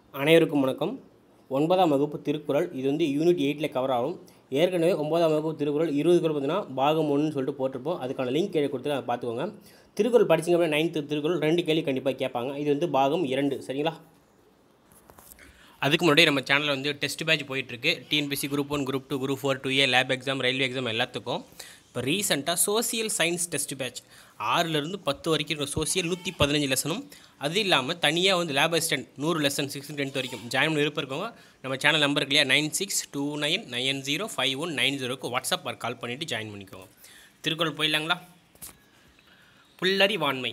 அனைவருக்கும் வணக்கம். 9ஆம் வகுப்பு திருக்குறள். இது வந்து யூனிட் 8ல் கவர் ஆகும். ஏற்கனவே 9ஆம் வகுப்பு திருக்குறள் 20 குறள் பார்த்தீங்கன்னா பாகம் 1ன்னு சொல்லிட்டு போட்டிருப்போம். அதுக்கான லிங்க் கீழே கொடுத்து அதை பார்த்துக்கோங்க. திருக்குறள் படிச்சிங்க அப்படின்னா 9th திருக்குறள் 2 கேள்வி கண்டிப்பாக கேட்பாங்க. இது வந்து பாகம் 2 சரிங்களா. அதுக்கு முன்னாடி நம்ம சேனலில் வந்து டெஸ்ட் பேட்ச் போயிட்டுருக்கு. TNPSC group 1, group 2, group 4, 2A lab exam, railway exam எல்லாத்துக்கும். இப்போ ரீசெண்டாக சோசியல் சயின்ஸ் டெஸ்ட் பேட்ச் 6லேருந்து 10 வரைக்கும் இருக்கும். சோசியல் 115 லெசனும், அது இல்லாமல் தனியாக வந்து லேப் அசிஸ்டன்ட் 100 லெசன் 6 to 10 வரைக்கும் ஜாயின் பண்ணி இருக்கவங்க நம்ம சேனல் நம்பர் இல்லையா 9629905190க்கு வாட்ஸ்அப் ஆர் கால் பண்ணிவிட்டு ஜாயின் பண்ணிக்கோங்க. திருக்குறள் போயிடலாங்களா. புல்லறிவாண்மை.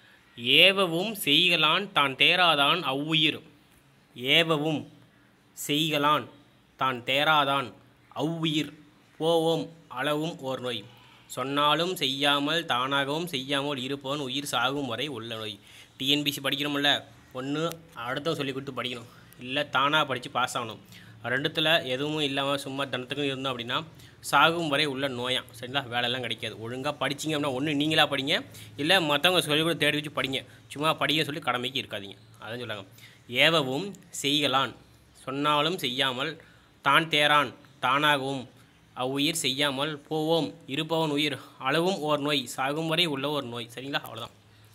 ஏவவும் செய்கலான் தான் தேராதான் அவ்வுயிர். ஏவவும் செய்கலான் தான் தேராதான் அவ்வுயிர். போவோம் அளவும் ஓர் நோய். சொன்னாலும் செய்யாமல் தானாகவும் செய்யாமல் இருப்பவன் உயிர் சாகும் வரை உள்ள நோய். டிஎன்பிசி படிக்கிறோம்ல, ஒன்று அடுத்தவங்க சொல்லி கொடுத்து படிக்கணும், இல்லை தானாக படித்து பாஸ் ஆகணும். ரெண்டுத்தில் எதுவும் இல்லாமல் சும்மா தனத்துக்கும் இருந்தோம் அப்படின்னா சாகும் வரை உள்ள நோயாம் சரிங்களா. வேலையெல்லாம் கிடைக்காது. ஒழுங்காக படிச்சிங்க அப்படின்னா ஒன்று நீங்களாக படிங்க, இல்லை மற்றவங்க சொல்லி கூட தேடி வச்சு படிங்க. சும்மா படிக்க சொல்லி கடமைக்கு இருக்காதீங்க. அதான் சொல்லுவாங்க. ஏவவும் செய்கலான், சொன்னாலும் செய்யாமல், தான் தேரான் தானாகவும், அவ்வுயிர் செய்யாமல், போவோம் இருப்பவன் உயிர், அளவும் ஓர் நோய், சாகும் வரை உள்ள ஒரு நோய் சரிங்களா. அவ்வளோதான்.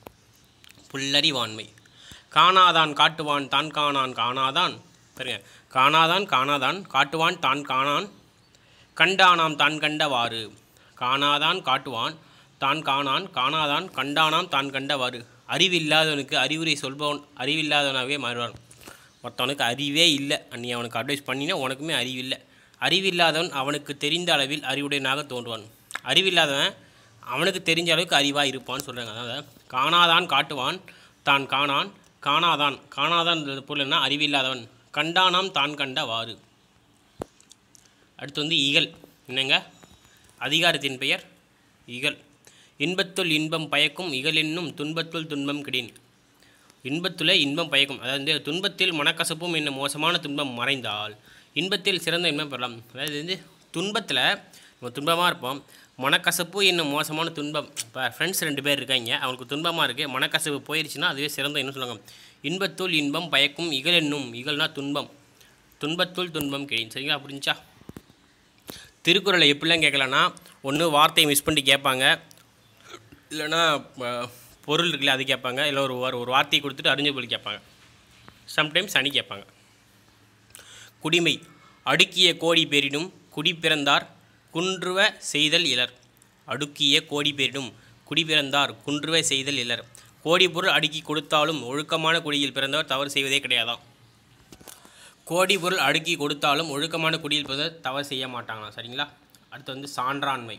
புல்லறிவாண்மை. காணாதான் காட்டுவான் தான் காணான் காணாதான் பாருங்க. காணாதான் காணாதான் காட்டுவான் தான் காணான் கண்டானாம் தான் கண்டவாறு. காணாதான் காட்டுவான் தான் காணான் காணாதான் கண்டானாம் தான் கண்டவாறு. அறிவில்லாதவனுக்கு அறிவுரை சொல்பவன் அறிவில்லாதவனாகவே மாறுவான். மற்றவனுக்கு அறிவே இல்லை, நீ அவனுக்கு அட்வைஸ் பண்ணினா உனக்குமே அறிவில்லை. அறிவில்லாதவன் அவனுக்கு தெரிந்த அளவில் அறிவுடையனாக தோன்றுவான். அறிவில்லாதவன் அவனுக்கு தெரிஞ்ச அளவுக்கு அறிவாக இருப்பான்னு சொல்கிறாங்க. அதாவது காணாதான் காட்டுவான் தான் காணான் காணாதான் காணாதான் பொருள்னா அறிவில்லாதவன், கண்டானாம் தான் கண்டவாறு. அடுத்து வந்து இகல். என்னங்க அதிகாரத்தின் பெயர் இகல். இன்பத்துள் இன்பம் பயக்கும் இகல் என்னும் துன்பத்துள் துன்பம் கிடேன். இன்பத்தில் இன்பம் பயக்கும், அதாவது துன்பத்தில் மனக்கசப்பும் என்னும் மோசமான துன்பம் மறைந்தால் இன்பத்தில் சிறந்த இன்பம் பெறலாம். அதாவது வந்து துன்பத்தில் நம்ம துன்பமாக இருப்போம், மனக்கசப்பு என்னும் மோசமான துன்பம். இப்போ ஃப்ரெண்ட்ஸ் 2 பேர் இருக்காங்க, அவங்களுக்கு துன்பமாக இருக்குது, மனக்கசப்பு போயிடுச்சுன்னா அதுவே சிறந்த என்ன சொல்லுவாங்க, இன்பத்துள் இன்பம் பயக்கும் இகல் என்னும், இகல்னா துன்பம், துன்பத்துள் துன்பம் கிடேன் சரிங்களா. புரிஞ்சா. திருக்குறளை எப்படிலாம் கேட்கலான்னா, ஒன்று வார்த்தையை மிஸ் பண்ணி கேட்பாங்க, இல்லைன்னா பொருள் இருக்குல்ல அது கேட்பாங்க, இல்லை ஒரு வார்த்தையை கொடுத்துட்டு அறிஞ்ச பொருள் கேட்பாங்க, சம்டைம்ஸ் அணி கேட்பாங்க. குடிமை. அடுக்கிய கோடி பேரிடும் குடி பிறந்தார் குன்றுவ செய்தல் இலர். அடுக்கிய கோடி பேரிடும் குடி பிறந்தார் குன்றுவ செய்தல் இலர். கோடி பொருள் அடுக்கி கொடுத்தாலும் ஒழுக்கமான குடியில் பிறந்தவர் தவறு செய்வதே கிடையாதான். கோடி பொருள் அடுக்கி கொடுத்தாலும் ஒழுக்கமான குடியில் பிறந்தவர் தவறு செய்ய மாட்டாங்களாம் சரிங்களா. அடுத்து வந்து சான்றாண்மை.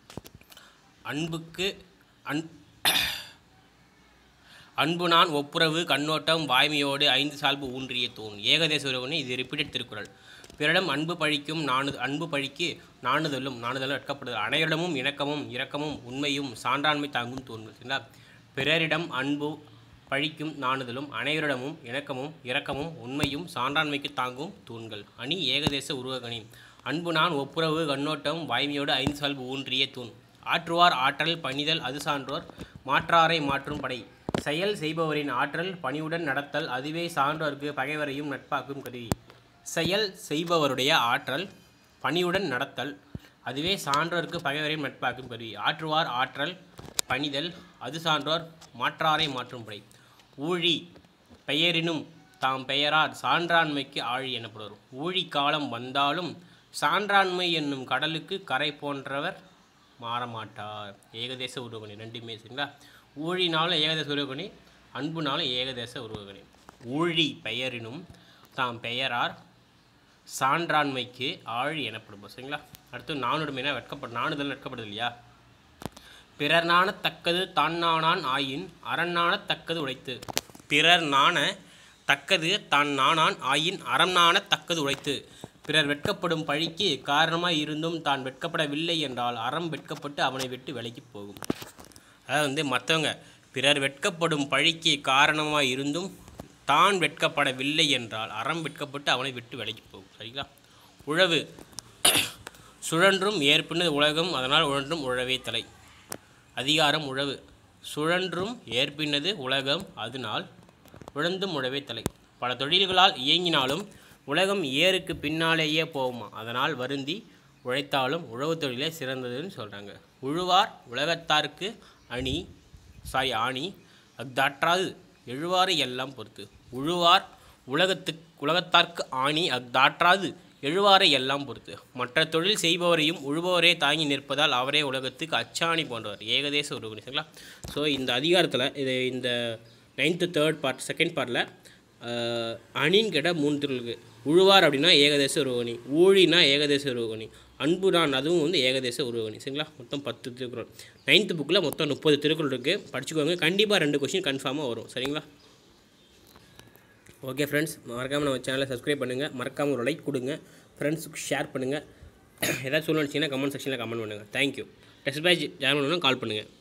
அன்பு நான் ஒப்புரவு கண்ணோட்டம் வாய்மையோடு 5 சால்பு ஊன்றிய தூண். ஏகதேச உறவுன்னு இது ரிப்பீட்டட் திருக்குறள். பிறரிடம் அன்பு பழிக்கும் அன்பு பழிக்கு நாணுதலும் வெட்கப்படுதல். அனைவரிடமும் இணக்கமும் இரக்கமும் உண்மையும் சான்றாண்மை தாங்கும் தூண்கள் சரிங்களா. பிறரிடம் அன்பு பழிக்கும் நாணுதலும் அனைவரிடமும் இணக்கமும் இரக்கமும் உண்மையும் சான்றாண்மைக்கு தாங்கும் தூண்கள். அணி ஏகதேச உருவகணி. அன்பு நான் ஒப்புரவு கண்ணோட்டம் வாய்மையோடு 5 சால்பு ஊன்றிய தூண். ஆற்றுவார் ஆற்றல் பணிதல் அது சான்றோர் மாற்றாரை மாற்றும் படை. செயல் செய்பவரின் ஆற்றல் பணிவுடன் நடத்தல் அதுவே சான்றோருக்கு பகைவரையும் நட்பாக்கும் கருவி. செயல் செய்பவருடைய ஆற்றல் பணிவுடன் நடத்தல் அதுவே சான்றோருக்கு பகைவரையும் நட்பாக்கும் கருவி. ஆற்றுவார் ஆற்றல் பணிதல் அது சான்றோர் மாற்றாரை மாற்றும் படை. ஊழி பெயரினும் தாம் பெயரார் சான்றாண்மைக்கு ஆழி எனப்படுவர். ஊழி காலம் வந்தாலும் சான்றாண்மை என்னும் கடலுக்கு கரை போன்றவர் மாறமாட்டார். ஏகதேச உருவகணி ரெண்டுமே சரிங்களா. ஊழினாலும் ஏகதேச உருவகணி, அன்புனாலும் ஏகதேச உருவகணி. ஊழி பெயரினும் தாம் பெயரார் சான்றாண்மைக்கு ஆழி எனப்படுவோம் சரிங்களா. அடுத்து நாணுடுமைனா நாணுதல் வெட்கப்படுது இல்லையா. பிறர் நாண தக்கது தான் நாணான் ஆயின் அரண் நாண தக்கது உழைத்து. பிறர் நாண தக்கது தான் நாணான் ஆயின் அறம் நாண தக்கது உழைத்து. பிறர் வெட்கப்படும் பழிக்கு காரணமாக இருந்தும் தான் வெட்கப்படவில்லை என்றால் அறம் வெட்கப்பட்டு அவனை விட்டு விலகி போகும். அதாவது வந்து மற்றவங்க பிறர் வெட்கப்படும் பழிக்கு காரணமாக இருந்தும் தான் வெட்கப்படவில்லை என்றால் அறம் வெட்கப்பட்டு அவனை விட்டு விலகி போகும் சரிங்களா. உழவு. சுழன்றும் ஏற்பினது உலகம் அதனால் உழன்றும் உழவே தலை. அதிகாரம் உழவு. சுழன்றும் ஏற்பினது உலகம் அதனால் உழந்தும் உழவே தலை. பல தொழில்களால் இயங்கினாலும் உலகம் ஏருக்கு பின்னாலேயே போகுமா, அதனால் வருந்தி உழைத்தாலும் உழவு தொழிலே சிறந்ததுன்னு சொல்கிறாங்க. உழுவார் உலகத்தார்க்கு ஆணி அஃதாற்றாது எழுவாரை எல்லாம் பொறுத்து. உழுவார் உலகத்தார்க்கு ஆணி அஃதாற்றாது எழுவாரை எல்லாம் பொறுத்து. மற்ற தொழில் செய்பவரையும் உழுபவரே தாங்கி நிற்பதால் அவரே உலகத்துக்கு அச்சாணி போன்றவர். ஏகதேச உருவனி. சரிங்களா? ஸோ இந்த அதிகாரத்தில் இந்த 9th 3rd part 2nd பார்ட்டில் அணின்னு கேட்டால் 3 திருளுக்கு. உழுவார் அப்படின்னா ஏகதேச உருவனி, ஊழினா ஏகதேச உருவனி, அன்புதான் அதுவும் வந்து ஏகதேச உருவனி. சரிங்களா? மொத்தம் 10 திருக்குறள். 9th புக்கில் மொத்தம் 30 திருக்குறள் இருக்குது. படிச்சுக்கோங்க. கண்டிப்பாக 2 கொஸ்டின் கன்ஃபார்மாக வரும். சரிங்களா? ஓகே ஃப்ரெண்ட்ஸ், மறக்காமல் நம்ம சேனலை சப்ஸ்கிரைப் பண்ணுங்கள். மறக்காமல் ஒரு லைக் கொடுங்க. ஃப்ரெண்ட்ஸுக்கு ஷேர் பண்ணுங்கள். ஏதாச்சும் சொல்லணும்னு நினச்சிங்கன்னா கமெண்ட் செக்ஷனில் கமெண்ட் பண்ணுங்கள். தேங்க்யூ. டெஸ்ட் பேட்ச் ஜாயின் பண்ணணும்னா கால் பண்ணுங்கள்.